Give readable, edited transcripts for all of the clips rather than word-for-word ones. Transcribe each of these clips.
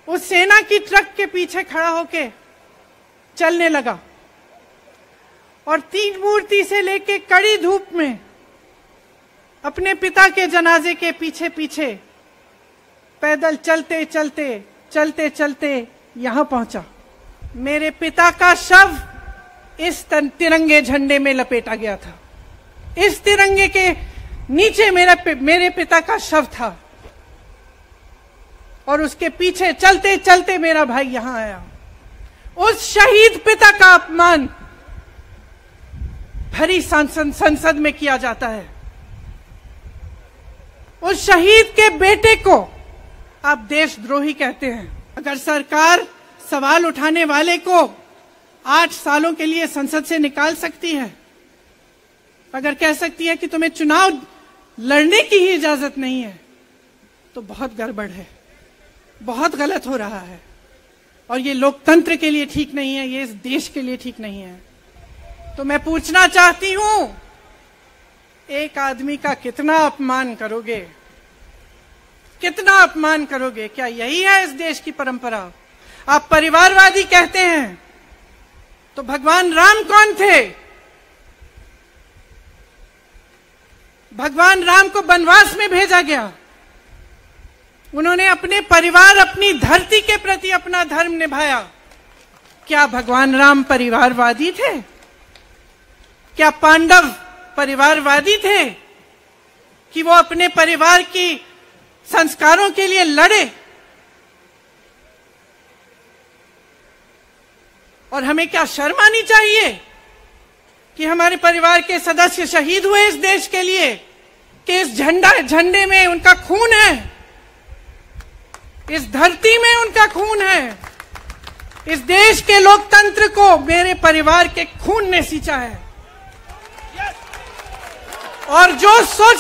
उस सेना की ट्रक के पीछे खड़ा होके चलने लगा और तीन मूर्ति से लेके कड़ी धूप में अपने पिता के जनाजे के पीछे पीछे पैदल चलते चलते चलते चलते यहां पहुंचा। मेरे पिता का शव इस तिरंगे झंडे में लपेटा गया था। इस तिरंगे के नीचे मेरे पिता का शव था और उसके पीछे चलते चलते मेरा भाई यहां आया। उस शहीद पिता का अपमान भरी संसद में किया जाता है। उस शहीद के बेटे को आप देशद्रोही कहते हैं। अगर सरकार सवाल उठाने वाले को 8 सालों के लिए संसद से निकाल सकती है, अगर कह सकती है कि तुम्हें चुनाव लड़ने की ही इजाजत नहीं है, तो बहुत गड़बड़ है, बहुत गलत हो रहा है और ये लोकतंत्र के लिए ठीक नहीं है, ये इस देश के लिए ठीक नहीं है। तो मैं पूछना चाहती हूं, एक आदमी का कितना अपमान करोगे, कितना अपमान करोगे? क्या यही है इस देश की परंपरा? आप परिवारवादी कहते हैं, तो भगवान राम कौन थे? भगवान राम को वनवास में भेजा गया। उन्होंने अपने परिवार, अपनी धरती के प्रति अपना धर्म निभाया। क्या भगवान राम परिवारवादी थे? क्या पांडव परिवारवादी थे कि वो अपने परिवार की संस्कारों के लिए लड़े? और हमें क्या शर्म आनी चाहिए कि हमारे परिवार के सदस्य शहीद हुए इस देश के लिए, कि इस झंडे में उनका खून है, इस धरती में उनका खून है। इस देश के लोकतंत्र को मेरे परिवार के खून ने सींचा है। और जो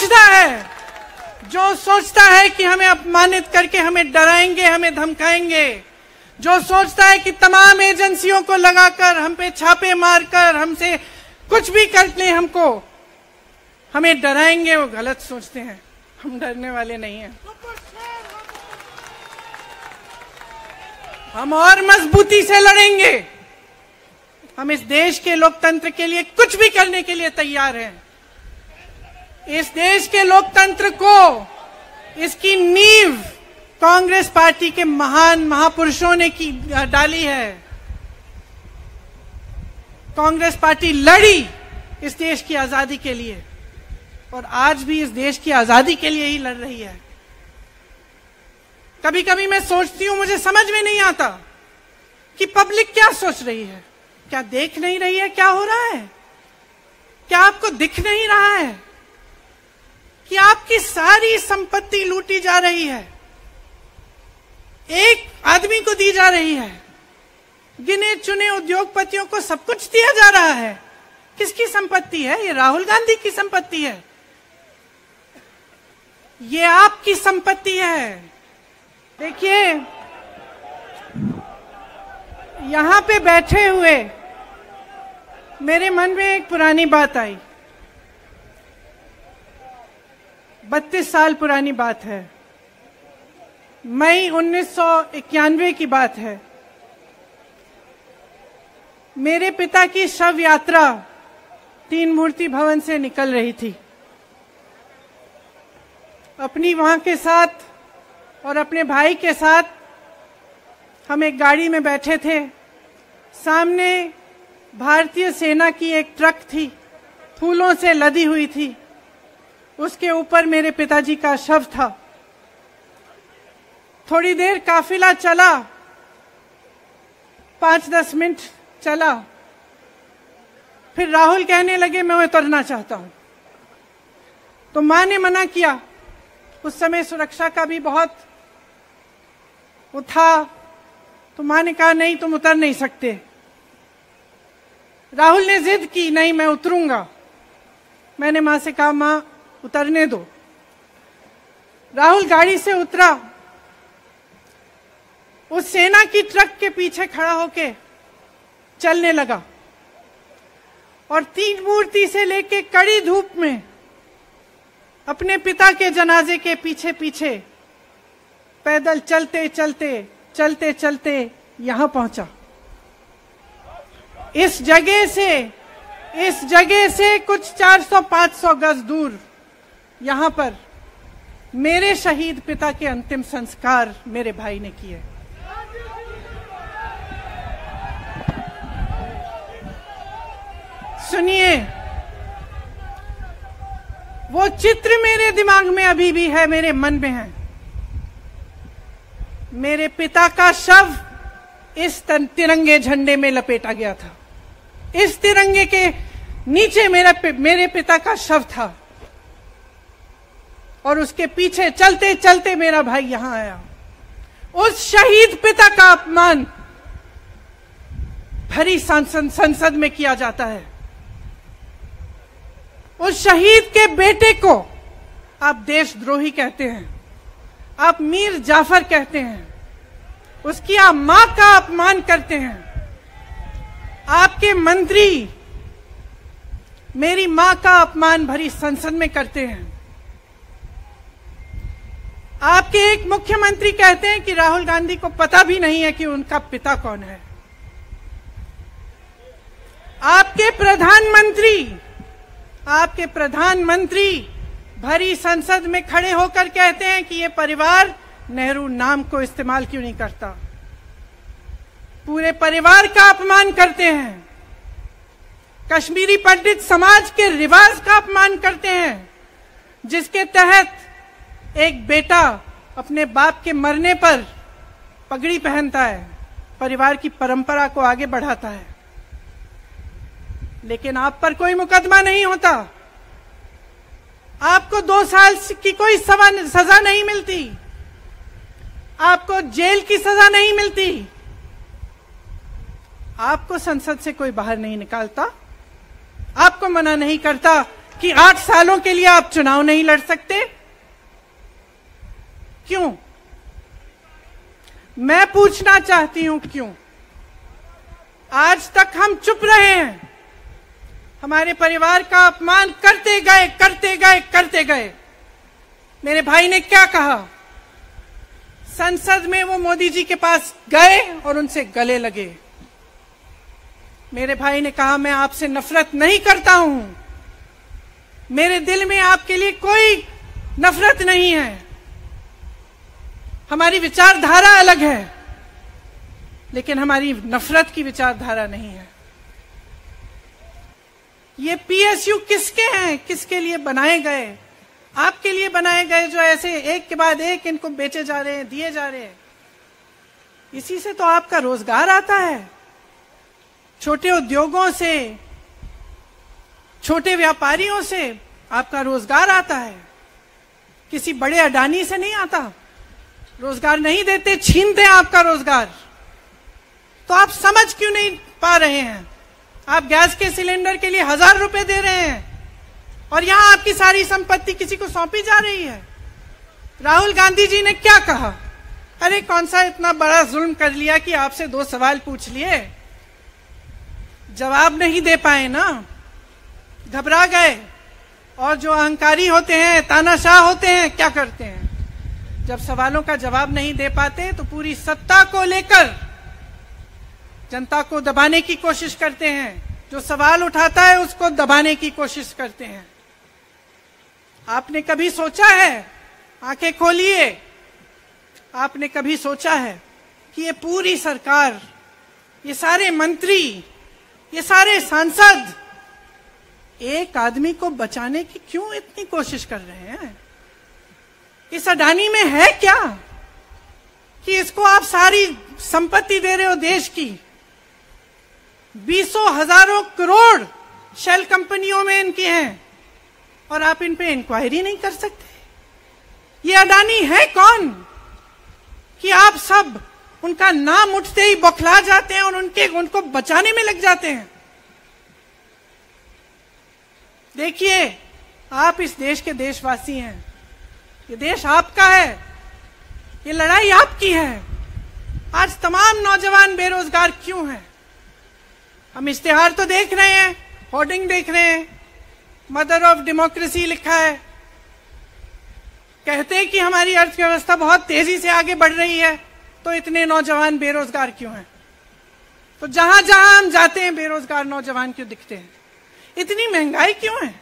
सोचता है कि हमें अपमानित करके हमें डराएंगे, हमें धमकाएंगे, जो सोचता है कि तमाम एजेंसियों को लगाकर हम पे छापे मारकर हमसे कुछ भी कर ले, हमें डराएंगे, वो गलत सोचते हैं। हम डरने वाले नहीं हैं। हम और मजबूती से लड़ेंगे। हम इस देश के लोकतंत्र के लिए कुछ भी करने के लिए तैयार हैं। इस देश के लोकतंत्र को, इसकी नींव कांग्रेस पार्टी के महान महापुरुषों ने डाली है। कांग्रेस पार्टी लड़ी इस देश की आजादी के लिए और आज भी इस देश की आजादी के लिए ही लड़ रही है। कभी कभी मैं सोचती हूं, मुझे समझ में नहीं आता कि पब्लिक क्या सोच रही है। क्या देख नहीं रही है क्या हो रहा है? क्या आपको दिख नहीं रहा है कि आपकी सारी संपत्ति लूटी जा रही है, एक आदमी को दी जा रही है, गिने चुने उद्योगपतियों को सब कुछ दिया जा रहा है? किसकी संपत्ति है? ये राहुल गांधी की संपत्ति है, ये आपकी संपत्ति है। देखिए, यहां पे बैठे हुए मेरे मन में एक पुरानी बात आई। 32 साल पुरानी बात है। मई 1991 की बात है। मेरे पिता की शव यात्रा तीन मूर्ति भवन से निकल रही थी। अपनी मां के साथ और अपने भाई के साथ हम एक गाड़ी में बैठे थे। सामने भारतीय सेना की एक ट्रक थी, फूलों से लदी हुई थी। उसके ऊपर मेरे पिताजी का शव था। थोड़ी देर काफिला चला, 5-10 मिनट चला, फिर राहुल कहने लगे मैं उतरना चाहता हूं। तो मां ने मना किया। उस समय सुरक्षा का भी बहुत वो था, तो मां ने कहा नहीं, तुम उतर नहीं सकते। राहुल ने जिद की, नहीं मैं उतरूंगा। मैंने मां से कहा मां उतरने दो। राहुल गाड़ी से उतरा, उस सेना की ट्रक के पीछे खड़ा होके चलने लगा और तीन मूर्ति से लेके कड़ी धूप में अपने पिता के जनाजे के पीछे पीछे पैदल चलते चलते चलते चलते यहां पहुंचा। इस जगह से कुछ 400-500 गज दूर यहां पर मेरे शहीद पिता के अंतिम संस्कार मेरे भाई ने किए। सुनिए, वो चित्र मेरे दिमाग में अभी भी है, मेरे मन में है। मेरे पिता का शव इस तिरंगे झंडे में लपेटा गया था। इस तिरंगे के नीचे मेरे पिता का शव था और उसके पीछे चलते चलते मेरा भाई यहां आया। उस शहीद पिता का अपमान भरी संसद में किया जाता है। उस शहीद के बेटे को आप देशद्रोही कहते हैं, आप मीर जाफर कहते हैं, उसकी आप मां का अपमान करते हैं। आपके मंत्री मेरी मां का अपमान भरी संसद में करते हैं। आपके एक मुख्यमंत्री कहते हैं कि राहुल गांधी को पता भी नहीं है कि उनका पिता कौन है। आपके प्रधानमंत्री भरी संसद में खड़े होकर कहते हैं कि ये परिवार नेहरू नाम को इस्तेमाल क्यों नहीं करता। पूरे परिवार का अपमान करते हैं। कश्मीरी पंडित समाज के रिवाज का अपमान करते हैं, जिसके तहत एक बेटा अपने बाप के मरने पर पगड़ी पहनता है, परिवार की परंपरा को आगे बढ़ाता है। लेकिन आप पर कोई मुकदमा नहीं होता, आपको 2 साल की कोई सजा नहीं मिलती, आपको जेल की सजा नहीं मिलती, आपको संसद से कोई बाहर नहीं निकालता, आपको मना नहीं करता कि 8 सालों के लिए आप चुनाव नहीं लड़ सकते। क्यों? मैं पूछना चाहती हूं, क्यों? आज तक हम चुप रहे हैं, हमारे परिवार का अपमान करते गए। मेरे भाई ने क्या कहा? संसद में वो मोदी जी के पास गए और उनसे गले लगे। मेरे भाई ने कहा, मैं आपसे नफरत नहीं करता हूं, मेरे दिल में आपके लिए कोई नफरत नहीं है, हमारी विचारधारा अलग है, लेकिन हमारी नफरत की विचारधारा नहीं है। ये पीएसयू किसके हैं, किसके लिए बनाए गए? आपके लिए बनाए गए, जो ऐसे एक के बाद एक इनको बेचे जा रहे हैं, दिए जा रहे हैं। इसी से तो आपका रोजगार आता है। छोटे उद्योगों से, छोटे व्यापारियों से आपका रोजगार आता है, किसी बड़े अडानी से नहीं आता। रोजगार नहीं देते, छीनते हैं आपका रोजगार। तो आप समझ क्यों नहीं पा रहे हैं? आप गैस के सिलेंडर के लिए 1000 रुपए दे रहे हैं और यहां आपकी सारी संपत्ति किसी को सौंपी जा रही है। राहुल गांधी जी ने क्या कहा? अरे कौन सा इतना बड़ा जुल्म कर लिया कि आपसे 2 सवाल पूछ लिए, जवाब नहीं दे पाए ना, घबरा गए। और जो अहंकारी होते हैं, तानाशाह होते हैं, क्या करते हैं? जब सवालों का जवाब नहीं दे पाते तो पूरी सत्ता को लेकर जनता को दबाने की कोशिश करते हैं। जो सवाल उठाता है उसको दबाने की कोशिश करते हैं। आपने कभी सोचा है, आंखें खोलिए, आपने कभी सोचा है कि ये पूरी सरकार, ये सारे मंत्री, ये सारे सांसद एक आदमी को बचाने की क्यों इतनी कोशिश कर रहे हैं? इस अडानी में है क्या कि इसको आप सारी संपत्ति दे रहे हो देश की? 20 हजारों करोड़ शेल कंपनियों में इनके हैं और आप इन पे इंक्वायरी नहीं कर सकते। ये अडानी है कौन कि आप सब उनका नाम उठते ही बौखला जाते हैं और उनको बचाने में लग जाते हैं? देखिए, आप इस देश के देशवासी हैं, ये देश आपका है, ये लड़ाई आपकी है। आज तमाम नौजवान बेरोजगार क्यों हैं? हम इश्तिहार तो देख रहे हैं, होर्डिंग देख रहे हैं, मदर ऑफ डेमोक्रेसी लिखा है, कहते हैं कि हमारी अर्थव्यवस्था बहुत तेजी से आगे बढ़ रही है, तो इतने नौजवान बेरोजगार क्यों हैं? तो जहां जहां हम जाते हैं बेरोजगार नौजवान क्यों दिखते हैं? इतनी महंगाई क्यों है?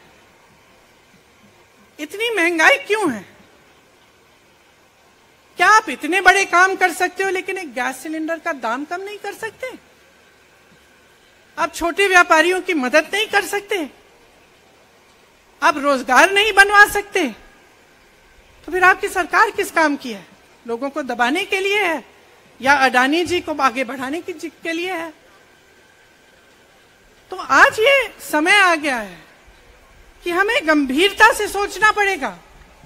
इतनी महंगाई क्यों है? क्या आप इतने बड़े काम कर सकते हो लेकिन एक गैस सिलेंडर का दाम कम नहीं कर सकते? आप छोटे व्यापारियों की मदद नहीं कर सकते? आप रोजगार नहीं बनवा सकते? तो फिर आपकी सरकार किस काम की है? लोगों को दबाने के लिए है या अडानी जी को आगे बढ़ाने के लिए है? तो आज ये समय आ गया है कि हमें गंभीरता से सोचना पड़ेगा।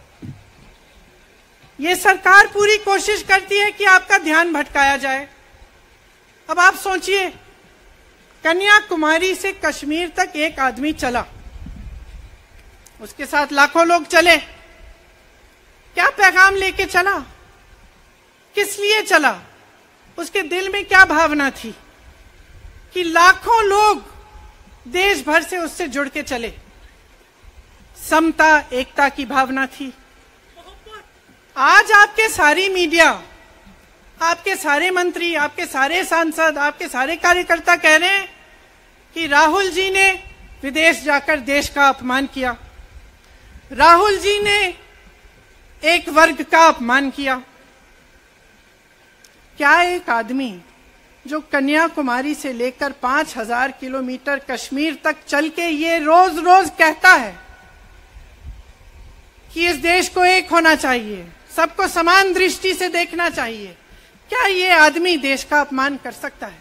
ये सरकार पूरी कोशिश करती है कि आपका ध्यान भटकाया जाए। अब आप सोचिए, कन्याकुमारी से कश्मीर तक एक आदमी चला, उसके साथ लाखों लोग चले। क्या पैगाम लेके चला? किस लिए चला? उसके दिल में क्या भावना थी कि लाखों लोग देश भर से उससे जुड़ के चले? समता, एकता की भावना थी। आज आपके सारी मीडिया, आपके सारे मंत्री, आपके सारे सांसद, आपके सारे कार्यकर्ता कह रहे हैं कि राहुल जी ने विदेश जाकर देश का अपमान किया, राहुल जी ने एक वर्ग का अपमान किया। क्या एक आदमी जो कन्याकुमारी से लेकर 5000 किलोमीटर कश्मीर तक चल के ये रोज रोज कहता है कि इस देश को एक होना चाहिए, सबको समान दृष्टि से देखना चाहिए, क्या ये आदमी देश का अपमान कर सकता है?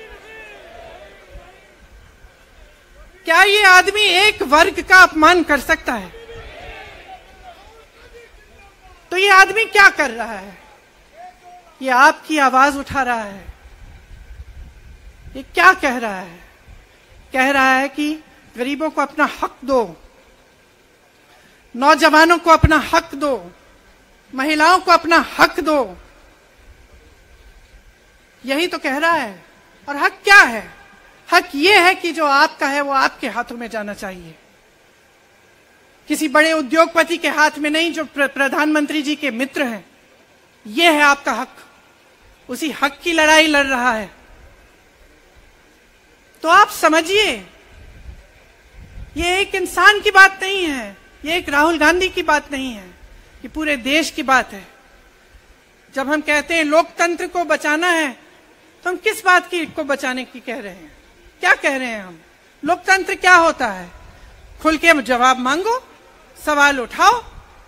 क्या ये आदमी एक वर्ग का अपमान कर सकता है? तो ये आदमी क्या कर रहा है? ये आपकी आवाज उठा रहा है। ये क्या कह रहा है? कह रहा है कि गरीबों को अपना हक दो, नौजवानों को अपना हक दो, महिलाओं को अपना हक दो। यही तो कह रहा है। और हक क्या है? हक ये है कि जो आपका है वो आपके हाथों में जाना चाहिए, किसी बड़े उद्योगपति के हाथ में नहीं, जो प्रधानमंत्री जी के मित्र हैं। ये है आपका हक। उसी हक की लड़ाई लड़ रहा है। तो आप समझिए, ये एक इंसान की बात नहीं है, ये एक राहुल गांधी की बात नहीं है, ये पूरे देश की बात है। जब हम कहते हैं लोकतंत्र को बचाना है, तो हम किस बात की को बचाने की कह रहे हैं? क्या कह रहे हैं हम? लोकतंत्र क्या होता है? खुल के जवाब मांगो, सवाल उठाओ।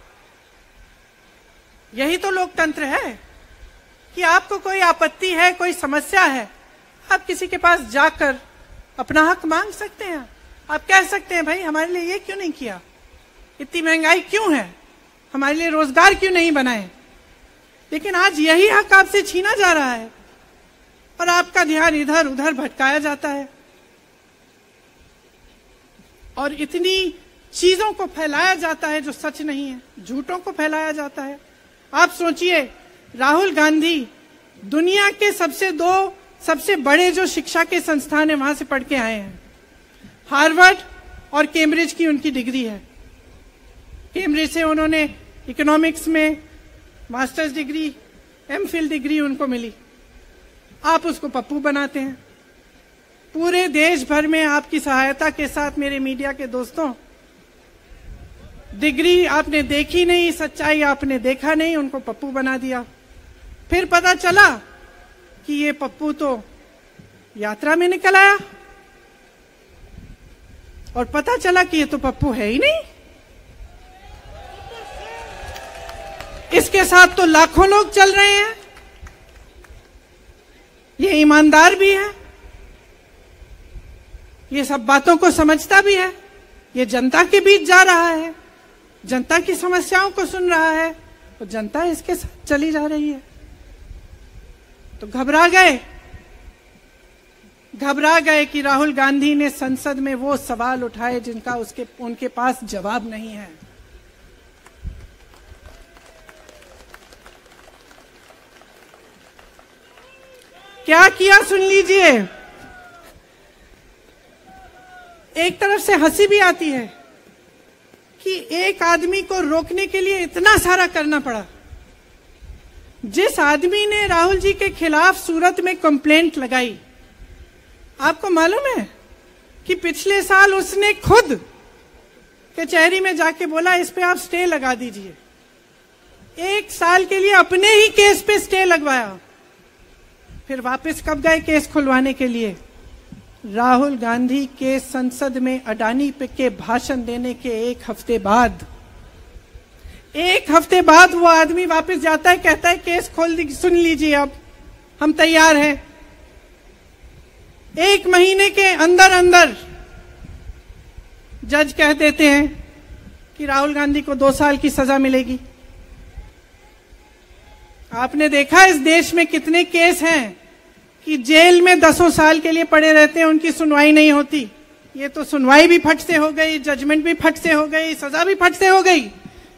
यही तो लोकतंत्र है कि आपको कोई आपत्ति है, कोई समस्या है, आप किसी के पास जाकर अपना हक मांग सकते हैं। आप कह सकते हैं, भाई हमारे लिए ये क्यों नहीं किया? इतनी महंगाई क्यों है? हमारे लिए रोजगार क्यों नहीं बनाए? लेकिन आज यही हक आपसे छीना जा रहा है और आपका ध्यान इधर उधर भटकाया जाता है और इतनी चीजों को फैलाया जाता है जो सच नहीं है, झूठों को फैलाया जाता है। आप सोचिए, राहुल गांधी दुनिया के सबसे बड़े जो शिक्षा के संस्थान है वहां से पढ़ के आए हैं। हार्वर्ड और कैम्ब्रिज की उनकी डिग्री है। कैम्ब्रिज से उन्होंने इकोनॉमिक्स में मास्टर्स डिग्री, एमफिल डिग्री उनको मिली। आप उसको पप्पू बनाते हैं। पूरे देश भर में आपकी सहायता के साथ मेरे मीडिया के दोस्तों, डिग्री आपने देखी नहीं, सच्चाई आपने देखा नहीं, उनको पप्पू बना दिया। फिर पता चला कि ये पप्पू तो यात्रा में निकल आया और पता चला कि ये तो पप्पू है ही नहीं। इसके साथ तो लाखों लोग चल रहे हैं। ये ईमानदार भी है, ये सब बातों को समझता भी है, ये जनता के बीच जा रहा है, जनता की समस्याओं को सुन रहा है, तो जनता इसके साथ चली जा रही है। तो घबरा गए कि राहुल गांधी ने संसद में वो सवाल उठाए जिनका उनके पास जवाब नहीं है। क्या किया सुन लीजिए। एक तरफ से हंसी भी आती है कि एक आदमी को रोकने के लिए इतना सारा करना पड़ा, जिस आदमी ने राहुल जी के खिलाफ सूरत में कंप्लेंट लगाई, आपको मालूम है कि पिछले साल उसने खुद कचहरी में जाके बोला इस पे आप स्टे लगा दीजिए। 1 साल के लिए अपने ही केस पे स्टे लगवाया। फिर वापस कब गए केस खुलवाने के लिए? राहुल गांधी के संसद में अडानी पे के भाषण देने के 1 हफ्ते बाद। 1 हफ्ते बाद वो आदमी वापस जाता है, कहता है केस खोल दी, सुन लीजिए अब हम तैयार हैं। 1 महीने के अंदर अंदर जज कह देते हैं कि राहुल गांधी को 2 साल की सजा मिलेगी। आपने देखा इस देश में कितने केस हैं कि जेल में 10 साल के लिए पड़े रहते हैं, उनकी सुनवाई नहीं होती। ये तो सुनवाई भी फट से हो गई, जजमेंट भी फट से हो गई, सजा भी फट से हो गई।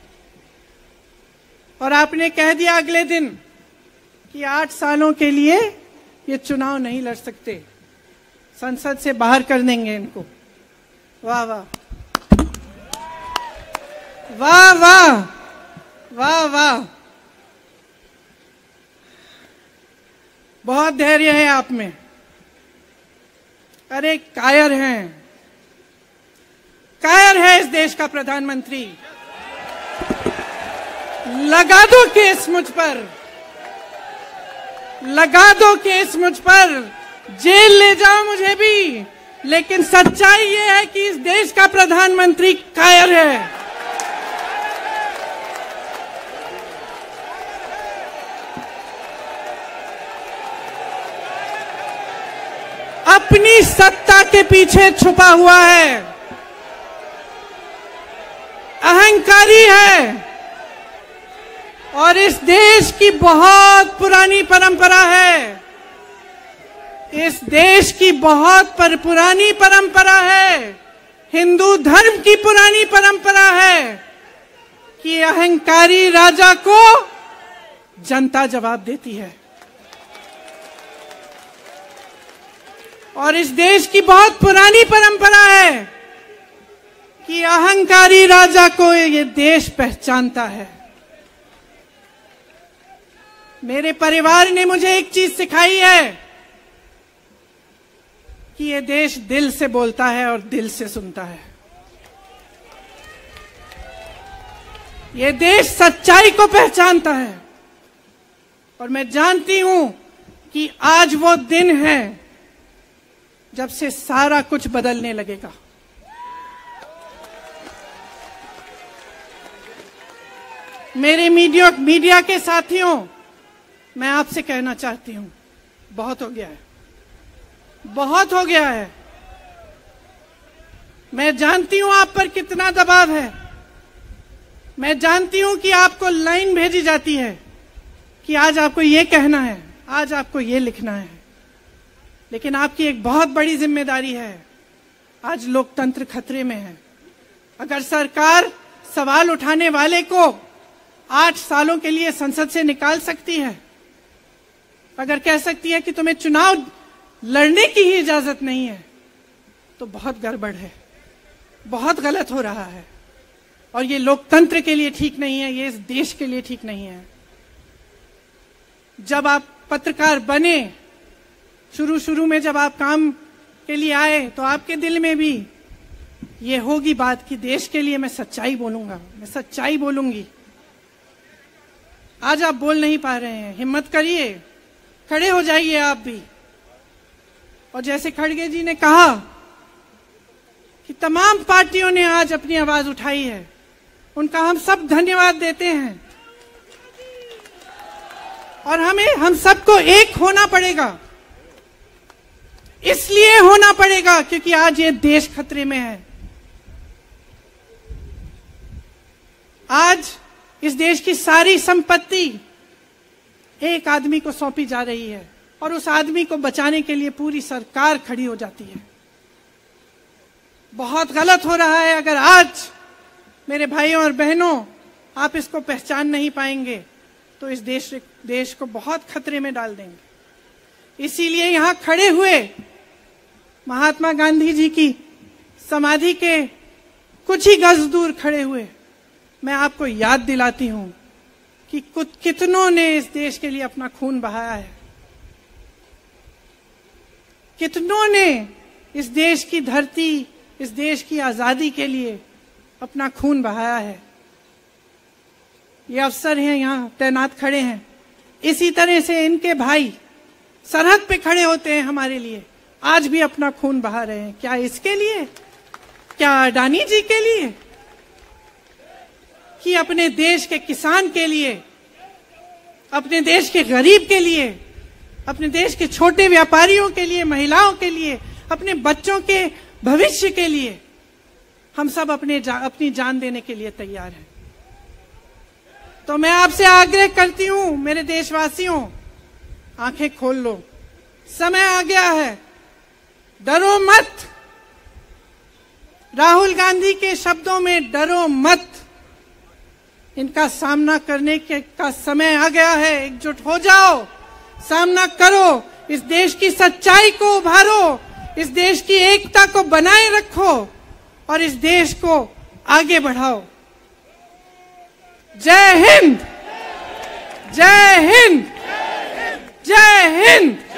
और आपने कह दिया अगले दिन कि 8 सालों के लिए ये चुनाव नहीं लड़ सकते, संसद से बाहर कर देंगे इनको। वाह वाह वाह वाह वाह वाह, बहुत धैर्य है आप में। अरे कायर हैं, कायर है इस देश का प्रधानमंत्री। लगा दो केस मुझ पर, लगा दो केस मुझ पर, जेल ले जाओ मुझे भी, लेकिन सच्चाई ये है कि इस देश का प्रधानमंत्री कायर है। अपनी सत्ता के पीछे छुपा हुआ है, अहंकारी है। और इस देश की बहुत पुरानी परंपरा है, इस देश की बहुत पुरानी परंपरा है, हिंदू धर्म की पुरानी परंपरा है कि अहंकारी राजा को जनता जवाब देती है। और इस देश की बहुत पुरानी परंपरा है कि अहंकारी राजा को ये देश पहचानता है। मेरे परिवार ने मुझे एक चीज सिखाई है कि ये देश दिल से बोलता है और दिल से सुनता है। ये देश सच्चाई को पहचानता है। और मैं जानती हूं कि आज वो दिन है जब से सारा कुछ बदलने लगेगा। मेरे मीडिया के साथियों, मैं आपसे कहना चाहती हूं, बहुत हो गया है, बहुत हो गया है। मैं जानती हूं आप पर कितना दबाव है। मैं जानती हूं कि आपको लाइन भेजी जाती है कि आज आपको ये कहना है, आज आपको ये लिखना है। लेकिन आपकी एक बहुत बड़ी जिम्मेदारी है। आज लोकतंत्र खतरे में है। अगर सरकार सवाल उठाने वाले को 8 सालों के लिए संसद से निकाल सकती है, अगर कह सकती है कि तुम्हें चुनाव लड़ने की ही इजाजत नहीं है, तो बहुत गड़बड़ है, बहुत गलत हो रहा है। और ये लोकतंत्र के लिए ठीक नहीं है, ये इस देश के लिए ठीक नहीं है। जब आप पत्रकार बने, शुरू में जब आप काम के लिए आए, तो आपके दिल में भी ये होगी बात कि देश के लिए मैं सच्चाई बोलूंगा, मैं सच्चाई बोलूंगी। आज आप बोल नहीं पा रहे हैं, हिम्मत करिए, खड़े हो जाइए आप भी। और जैसे खड़गे जी ने कहा कि तमाम पार्टियों ने आज अपनी आवाज उठाई है, उनका हम सब धन्यवाद देते हैं। और हम सबको एक होना पड़ेगा। इसलिए होना पड़ेगा क्योंकि आज ये देश खतरे में है। आज इस देश की सारी संपत्ति एक आदमी को सौंपी जा रही है और उस आदमी को बचाने के लिए पूरी सरकार खड़ी हो जाती है। बहुत गलत हो रहा है। अगर आज मेरे भाइयों और बहनों आप इसको पहचान नहीं पाएंगे तो इस देश को बहुत खतरे में डाल देंगे। इसीलिए यहां खड़े हुए महात्मा गांधी जी की समाधि के कुछ ही गज दूर खड़े हुए मैं आपको याद दिलाती हूं कि कितनों ने इस देश के लिए अपना खून बहाया है, कितनों ने इस देश की धरती, इस देश की आजादी के लिए अपना खून बहाया है। ये अफसर हैं यहाँ तैनात खड़े हैं, इसी तरह से इनके भाई सरहद पे खड़े होते हैं हमारे लिए, आज भी अपना खून बहा रहे हैं। क्या इसके लिए? क्या अडानी जी के लिए? कि अपने देश के किसान के लिए, अपने देश के गरीब के लिए, अपने देश के छोटे व्यापारियों के लिए, महिलाओं के लिए, अपने बच्चों के भविष्य के लिए हम सब अपनी जान देने के लिए तैयार हैं। तो मैं आपसे आग्रह करती हूं, मेरे देशवासियों, आंखें खोल लो, समय आ गया है, डरो मत। राहुल गांधी के शब्दों में डरो मत, इनका सामना करने का समय आ गया है। एकजुट हो जाओ, सामना करो, इस देश की सच्चाई को उभारो, इस देश की एकता को बनाए रखो और इस देश को आगे बढ़ाओ। जय हिंद, जय हिंद, जय हिंद।